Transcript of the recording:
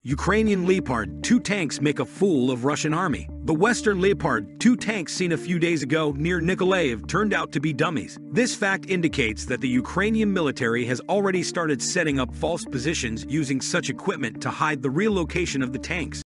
Ukrainian Leopard 2 tanks make a fool of Russian army. The Western Leopard 2 tanks seen a few days ago near Nikolaev turned out to be dummies. This fact indicates that the Ukrainian military has already started setting up false positions using such equipment to hide the real location of the tanks.